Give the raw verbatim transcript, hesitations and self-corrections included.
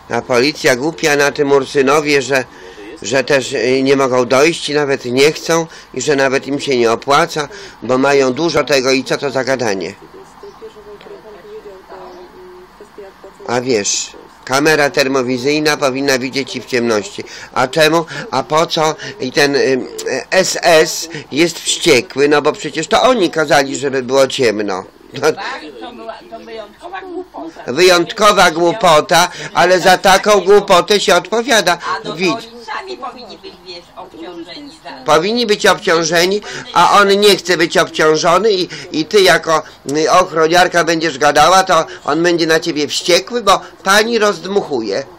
A policja głupia na tym Ursynowie, że, że też nie mogą dojść i nawet nie chcą i że nawet im się nie opłaca, bo mają dużo tego i co to za gadanie. A wiesz, kamera termowizyjna powinna widzieć ci w ciemności. A czemu? A po co? I ten y, S S jest wściekły, no bo przecież to oni kazali, żeby było ciemno. To, Tak, to była to wyjątkowa głupota. Wyjątkowa głupota, ale za taką głupotę się odpowiada. A no Widz. oni sami powinni być, wiesz, obciążeni za... Powinni być obciążeni, a on nie chce być obciążony i, i ty jako ochroniarka będziesz gadała, to on będzie na ciebie wściekły, bo pani rozdmuchuje.